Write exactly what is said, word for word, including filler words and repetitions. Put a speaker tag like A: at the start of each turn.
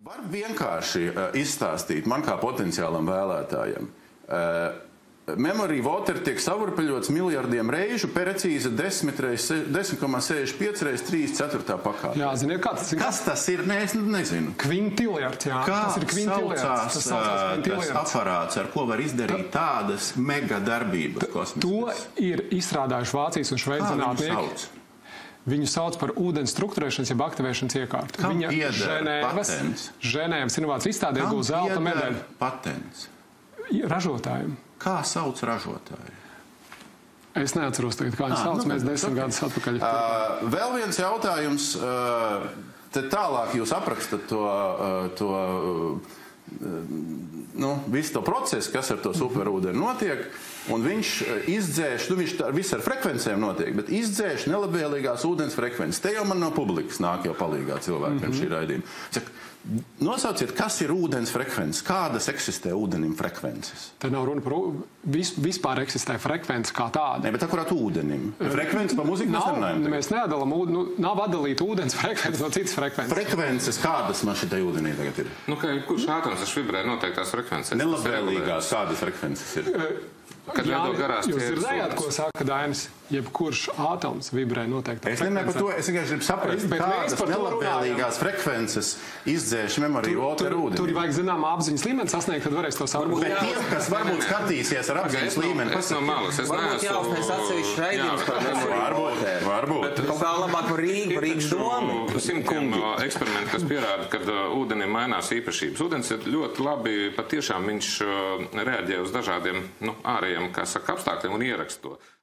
A: Var vienkārši uh, izstāstīt man kā potenciālam vēlētājam. Uh, Memory water tiek savurpaļots miljardiem reižu, precīzi desmit komā sešdesmit pieci reizes trīs ceturtā pakāpē.
B: Jā, ziniet, kā tas ir?
A: Kas tas ir? Nē, es nezinu.
B: Kvintiljards, jā.
A: Kā
B: tas ir kvintiljards.
A: saucās
B: Tas saucās
A: tas aparāts, ar ko var izdarīt tādas mega darbības kosmiskas?
B: To ir izstrādājuši Vācijas un Šveices zinātnieki. Viņu sauc par ūdens struktūrēšanas, jeb aktivēšanas iekārtu.
A: Kam
B: Viņa
A: pieder patents?
B: Ženēvas inovācijas izstādē iegūst zelta medaļu.
A: Patents?
B: Ražotājiem.
A: Kā sauc ražotāju?
B: Es neatceros tagad, kā viņi sauc,
A: nu,
B: mēs desmit okay. gadus atpakaļ.
A: Uh, vēl viens jautājums. Uh, te tālāk jūs aprakstat to, uh, to uh, nu, visu to procesu, kas ar to superūdeni notiek, un viņš izdzēš, nu viņš tā, viss ar frekvencēm notiek, bet izdzēš nelabvēlīgās ūdens frekvences. Te jau man no publikas nāk jau palīgā cilvēkiem mm -hmm. šī raidījuma. Saka, nosauciet, kas ir ūdens frekvences, kādas eksistē ūdenim frekvences?
B: Te nav runa par vis, vispār eksistē frekvences kā tāda.
A: Ne, bet akurāt ūdenim. Frekvences pa muziku mēs nerunājam.
B: Mēs neatdalam, nu, nav atdalīt ūdens frekvences no citas frekvences.
A: Frekvences, kādas man šitai ūdenī tagad ir?
C: Nu, ka kurš ātums taču vibrē noteiktās frekvences?
A: Nelabvēlīgās, kādas frekvences ir?
C: Kad veido garās
B: jūs dzirdējāt, ko saka Dainis? Jebkurš ātoms vibrē noteiktā
A: frekvencē. Es nemēr par to, es vienkārši gribu saprast, kādas nelabvēlīgās frekvences izdzēš Memory water ūdeni.
B: Tur vajag zināmā apziņas līmeni sasniegt, tad varēs to saprast.
A: Bet tiem, kas varbūt skatīsies ar apziņas līmeni,
C: es no malas, es neesmu...
D: Varbūt jāuztais atsevišķi raidījums par Memory water.
A: Varbūt.
D: Kaut kā labāk par Rīgu, par Rīgas domu.
C: Simtiem eksperimentu, kas pierāda, kad ūdenim mainās īpašības. Ūdens ir ļoti labi, patiešām viņš reaģē uz dažādiem, nu, ārējiem, kā saka, apstākļiem un ierakst to.